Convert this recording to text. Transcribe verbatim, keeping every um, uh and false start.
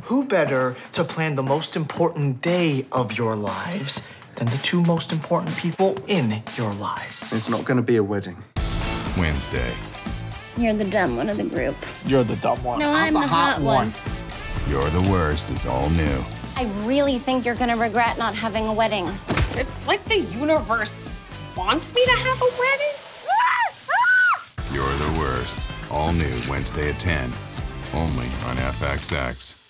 Who better to plan the most important day of your lives than the two most important people in your lives? It's not going to be a wedding. Wednesday. You're the dumb one of the group. You're the dumb one. No, I'm, I'm the, the hot, hot one. one. You're the worst is all new. I really think you're gonna regret not having a wedding. It's like the universe wants me to have a wedding. You're the worst. All new Wednesday at ten. Only on F X X.